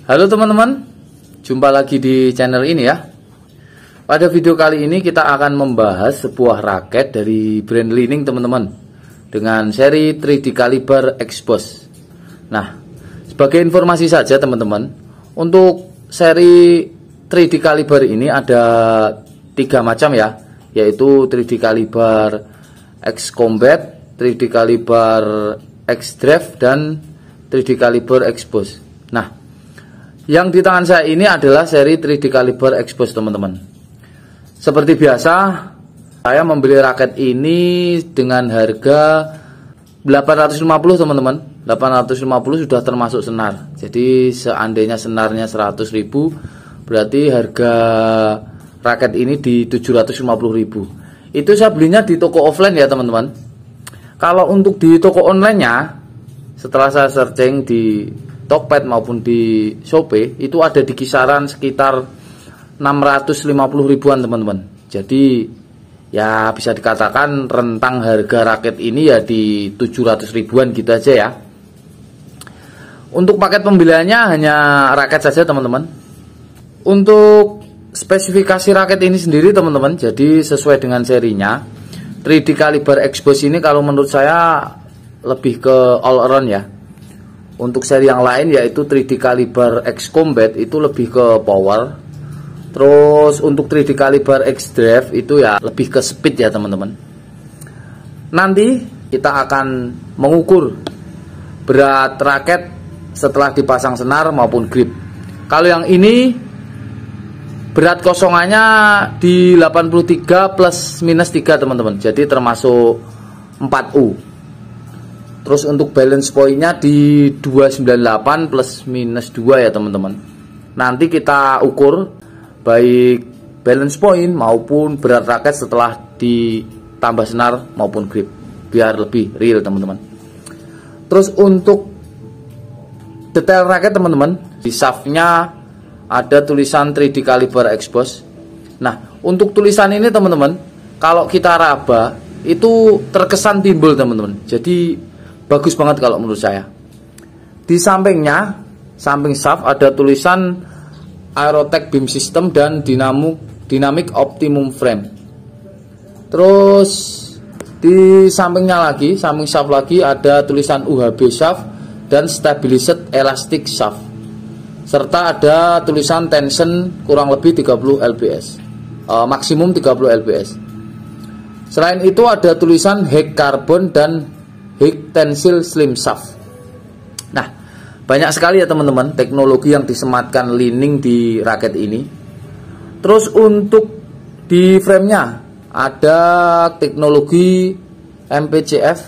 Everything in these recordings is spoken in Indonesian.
Halo teman-teman, jumpa lagi di channel ini ya. Pada video kali ini kita akan membahas sebuah raket dari brand Li-Ning teman-teman, dengan seri 3D Caliber X-Boss. Nah, sebagai informasi saja teman-teman, untuk seri 3D Caliber ini ada 3 macam ya, yaitu 3D Caliber X Combat, 3D Caliber X Draft, dan 3D Caliber X-Boss. Nah, yang di tangan saya ini adalah seri 3D Caliber X-Boss teman-teman. Seperti biasa, saya membeli raket ini dengan harga 850 teman-teman. 850 sudah termasuk senar. Jadi seandainya senarnya 100.000, berarti harga raket ini di 750.000. Itu saya belinya di toko offline ya teman-teman. Kalau untuk di toko online-nya, setelah saya searching di Tokped maupun di Shopee, itu ada di kisaran sekitar 650 ribuan teman-teman. Jadi ya bisa dikatakan rentang harga raket ini ya di 700 ribuan gitu aja ya. Untuk paket pembeliannya hanya raket saja teman-teman. Untuk spesifikasi raket ini sendiri teman-teman, jadi sesuai dengan serinya 3D Caliber X-Boss ini kalau menurut saya lebih ke all around ya. Untuk seri yang lain yaitu 3D Caliber X Combat itu lebih ke power. Terus untuk 3D Caliber X Draft itu ya lebih ke speed ya teman-teman. Nanti kita akan mengukur berat raket setelah dipasang senar maupun grip. Kalau yang ini berat kosongannya di 83 plus minus 3 teman-teman. Jadi termasuk 4U. Terus untuk balance pointnya di 298 plus minus 2 ya teman-teman. Nanti kita ukur baik balance point maupun berat raket setelah ditambah senar maupun grip, biar lebih real teman-teman. Terus untuk detail raket teman-teman, di shaftnya ada tulisan 3D Caliber X-Boss. Nah, untuk tulisan ini teman-teman, kalau kita raba itu terkesan timbul teman-teman. Jadi bagus banget kalau menurut saya. Di sampingnya, samping shaft ada tulisan Aerotech Beam System dan Dynamic Optimum Frame. Terus di sampingnya lagi, samping shaft lagi ada tulisan UHB shaft dan Stabilized Elastic shaft. Serta ada tulisan tension kurang lebih 30 lbs, maksimum 30 lbs. Selain itu ada tulisan High Carbon dan High Tensile Slim Shaft. Nah, banyak sekali ya teman-teman teknologi yang disematkan Li-Ning di raket ini. Terus untuk di frame-nya ada teknologi MPCF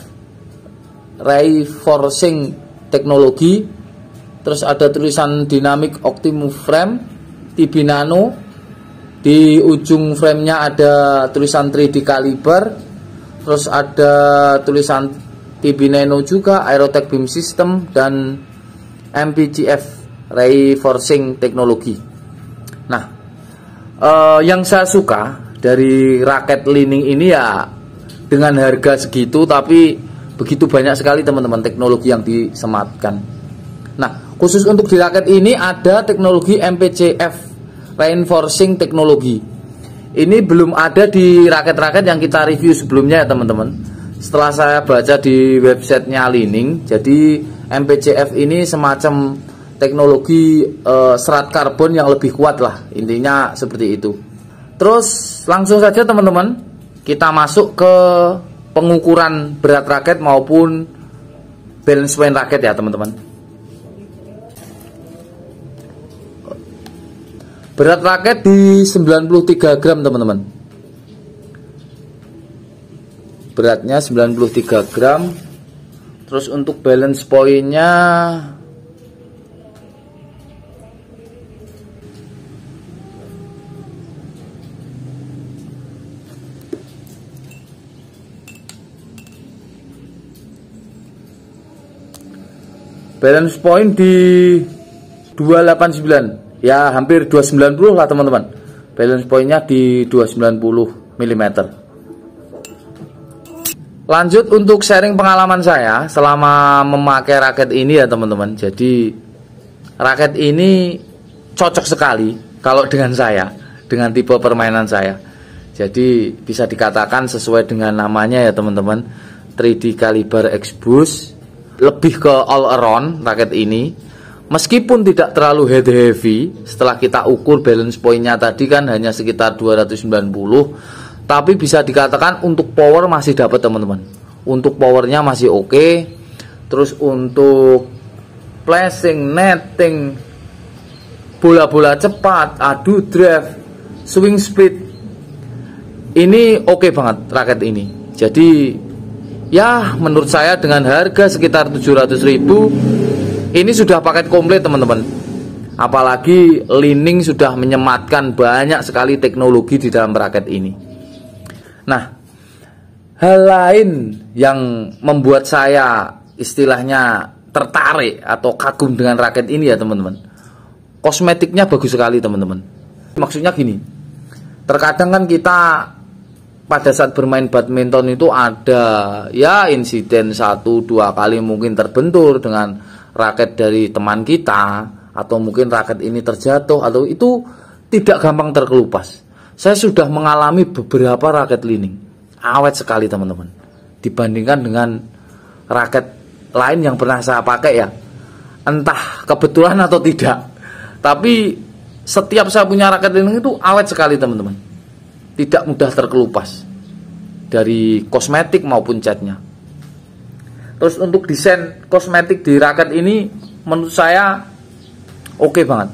Reinforcing teknologi. Terus ada tulisan Dynamic Optimum Frame TB Nano. Di ujung frame-nya ada tulisan 3D Caliber. Terus ada tulisan TB Nano juga, Aerotech Beam System, dan MPCF Reinforcing teknologi. Nah, yang saya suka dari raket Li-Ning ini ya dengan harga segitu tapi begitu banyak sekali teman-teman teknologi yang disematkan. Nah, khusus untuk di raket ini ada teknologi MPCF Reinforcing teknologi. Ini belum ada di raket-raket yang kita review sebelumnya ya teman-teman. Setelah saya baca di websitenya Li-Ning, jadi MPCF ini semacam teknologi serat karbon yang lebih kuat lah, intinya seperti itu. Terus langsung saja teman-teman, kita masuk ke pengukuran berat raket maupun balance point raket ya teman-teman. Berat raket di 93 gram teman-teman. Beratnya 93 gram. Terus untuk balance point-nya balance point di 289. Ya hampir 290 lah teman-teman. Balance point-nya di 290 mm. Lanjut untuk sharing pengalaman saya selama memakai raket ini ya teman-teman. Jadi raket ini cocok sekali kalau dengan saya, dengan tipe permainan saya. Jadi bisa dikatakan sesuai dengan namanya ya teman-teman, 3D Caliber X Boost. Lebih ke all around raket ini. Meskipun tidak terlalu head heavy, setelah kita ukur balance point-nya tadi kan hanya sekitar 290, tapi bisa dikatakan untuk power masih dapat teman-teman. Untuk powernya masih oke. Terus untuk flashing, netting, bola-bola cepat, adu drive, swing speed, ini oke banget raket ini. Jadi ya menurut saya dengan harga sekitar 700.000 ini sudah paket komplit teman-teman. Apalagi Li-Ning sudah menyematkan banyak sekali teknologi di dalam raket ini. Nah, hal lain yang membuat saya istilahnya tertarik atau kagum dengan raket ini ya teman-teman, kosmetiknya bagus sekali teman-teman. Maksudnya gini, terkadang kan kita pada saat bermain badminton itu ada ya insiden 1-2 kali mungkin terbentur dengan raket dari teman kita, atau mungkin raket ini terjatuh, atau itu tidak gampang terkelupas. Saya sudah mengalami beberapa raket Li-Ning, awet sekali teman-teman, dibandingkan dengan raket lain yang pernah saya pakai ya. Entah kebetulan atau tidak, tapi setiap saya punya raket Li-Ning itu awet sekali teman-teman, tidak mudah terkelupas dari kosmetik maupun catnya. Terus untuk desain kosmetik di raket ini menurut saya oke banget.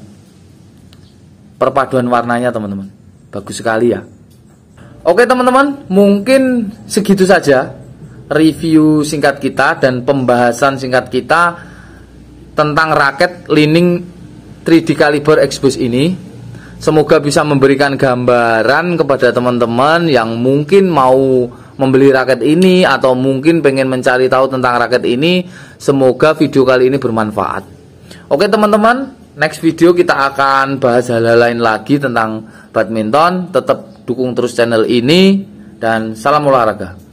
Perpaduan warnanya teman-teman, bagus sekali ya. Oke teman-teman, mungkin segitu saja review singkat kita dan pembahasan singkat kita tentang raket Li-Ning 3D Caliber X Boost ini. Semoga bisa memberikan gambaran kepada teman-teman yang mungkin mau membeli raket ini atau mungkin pengen mencari tahu tentang raket ini. Semoga video kali ini bermanfaat. Oke teman-teman, next video kita akan bahas hal-hal lain lagi tentang badminton. Tetap dukung terus channel ini dan salam olahraga.